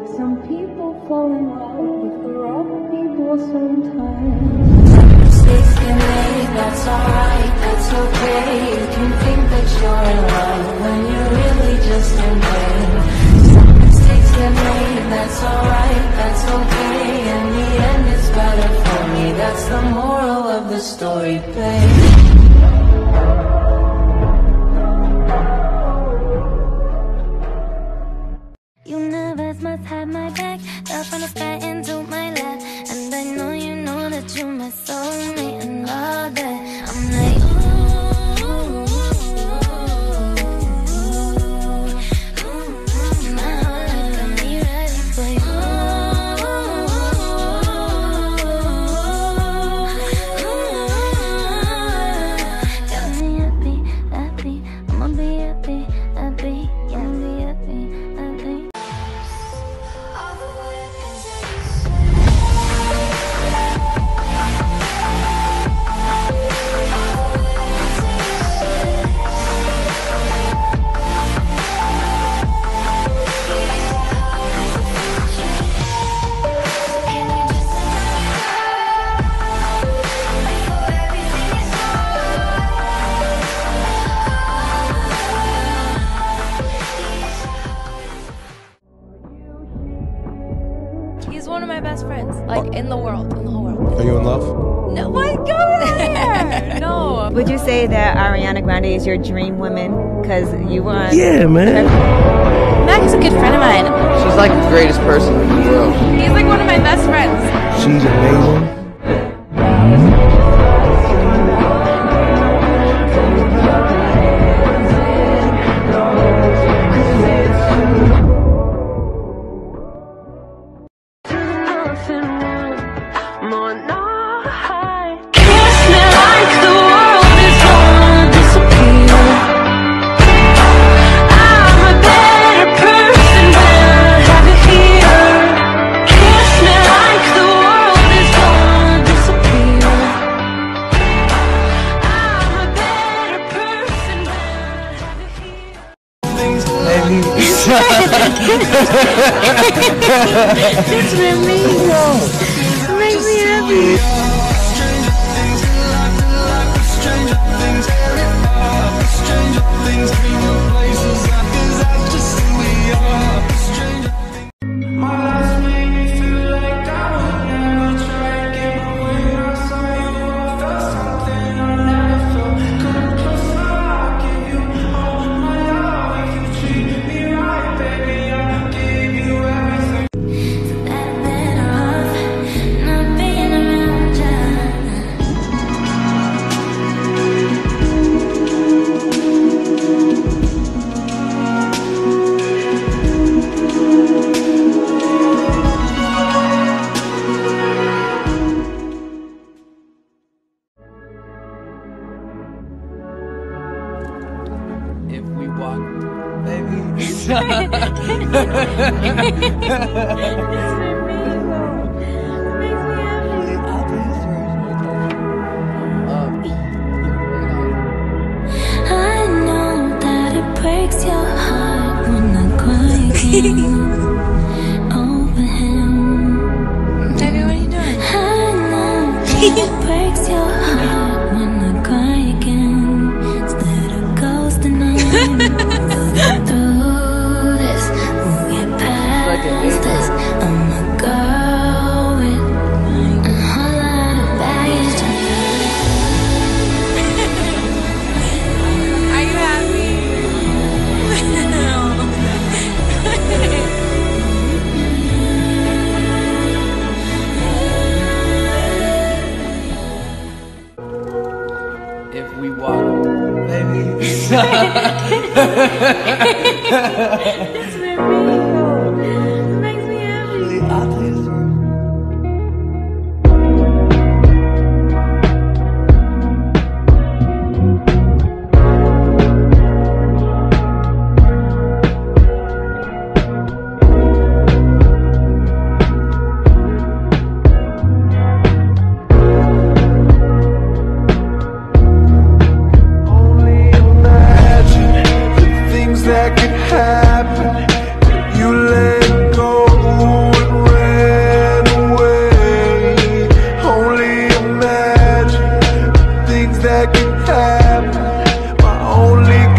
Some people fall in love with the wrong people sometimes. Mistakes get made, that's alright, that's okay. You can think that you're in love when you're really just in pain. Some mistakes get made, that's alright, that's okay. In the end it's better for me, that's the moral of the story, babe. Must have my back, fell from the sky into my lap. And I know you know that you're my soulmate and all that. I'm like, my whole life got me ready for you. Got me happy, happy, I'ma be happy, happy, yeah, be happy, happy. He's one of my best friends, like in the world, in the whole world. Are you in love? No, what? Go there! No. Would you say that Ariana Grande is your dream woman? Because you were on... Yeah, man. Mac is a good friend of mine. She's like the greatest person in the world. He's like one of my best friends. She's amazing. It's really cool. It makes me happy. If we walk, baby. It's for me, though. It makes me happy. I'll play this version one time. I know that it breaks your heart when I cry again over him. Baby, what are you doing? I know that it breaks your heart when I cry again instead of ghosting on through this. We'll get past this. I'm a girl with a whole lot of baggage. Are you happy? If we walk, baby. It's for me, though. It makes me happy. happy. My only